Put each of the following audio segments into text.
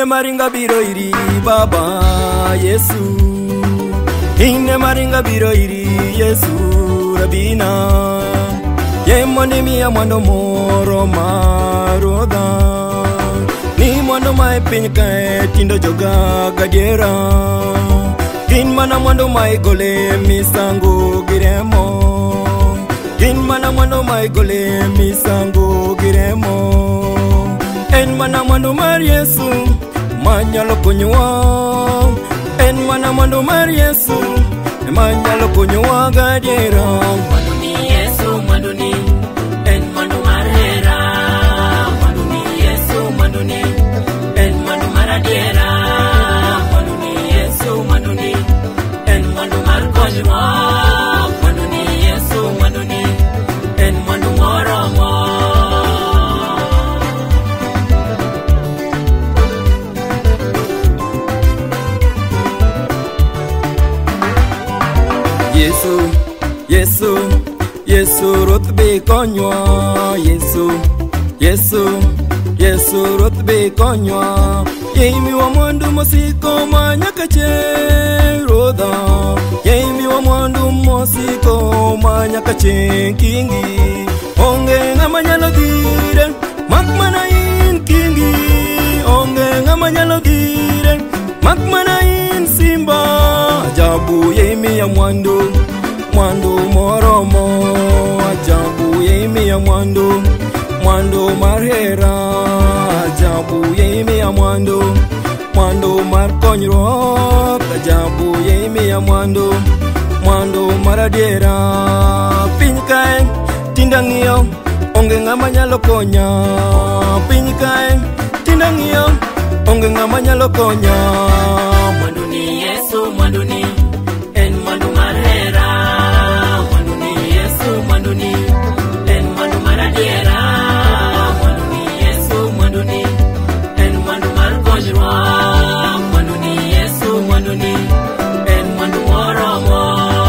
Ine maringa biro iri Baba Yesu, ine maringa biro iri Yesu Rabina. Ye moni miya mwando moro maroda, ni mwando mai pinyka tindo joga gadiera. Gin mana mwando mai gole misango giremo, gin mana mwando mai gole misango giremo. En mana mwando mar Yesu manyalo konyowa, en mana mwando mar Yesu manyalo konyowa gadiera. Mwando ni Yesu, mwando ni en mwando mar hera. Mwando ni Yesu, mwando ni en mwando mar adiera. Mwando ni Yesu, mwando ni en mwando mar konyruok. Mwando ni Yesu, mwando ni en mwando moromo. Yesu, Yesu, Yesu rotbe konywa. Yesu, Yesu, Yesu rotbe konywa. Yeimi wa mwandu mosiko manyakache roda. Yeimi wa mwandu mosiko manyakache kingi. Onge ngama nyalo dire makmana in kingi. Onge ngama nyalo dire makmana in simba. Ajabu yeimi ya mwandu, mwandu moromo. Ajabu yeimi ya mwandu, mwandu marhera. Ajabu yeimi ya mwandu, mwandu mar konyruok. Ajabu yeimi ya mwandu, mwandu maradiera. Piny kae tinda ng'iyo, onge ng'ama nyalo konya. Piny kae tinda ng'iyo, onge ng'ama nyalo konya. Mwando ni Yesu, mwando ni en mwando mar hera. Mwando ni Yesu, mwando ni en mwando mar adiera. Mwando ni Yesu, mwando ni en mwando mar konyruok. Mwando ni Yesu, mwando ni en mwando moromo.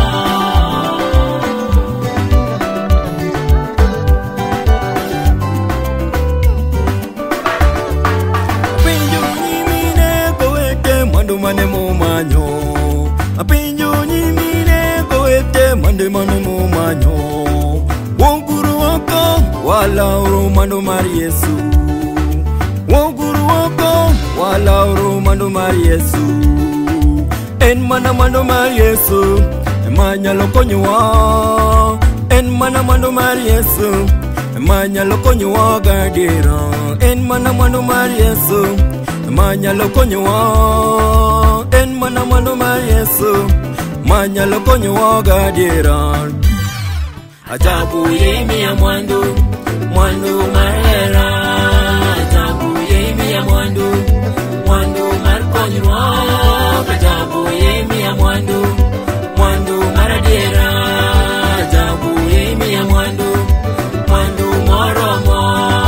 Apinjo nyimine kowete mwandu mane mumanyo. Apinjo nyimine kowete mwandu mane mumanyo. Woguru wako walauru mwandu mar Yesu. Woguru wako walauru mwandu mar Yesu. En mana mwandu mar Yesu ema nyalo konyowa. En mana mwandu mar Yesu ema nyalo konyowa gadiera. En mana mwandu mar Yesu ema nyalo konyowa. En mana mwandu mar Yesu ema nyalo konyowa gadiera. Ajabu yeimi ya mwandu, mwandu mar hera. Ajabu yeimi ya mwandu, mwandu mar konyruok. Ajabu yeimi ya mwandu, mwandu mar adiera. Ajabu yeimi ya mwandu, mwandu moromo.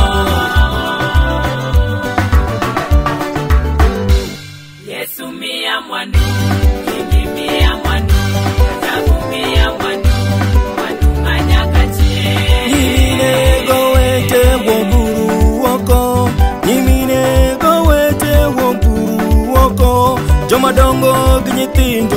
Yesu miya mwandu, Yesu miya mwandu. Ajabu miya mwandu, mwandu manyakache. Nyimine gowete woguru woko. Nyimine gowete woguru woko. Jomadongo gi nyithindo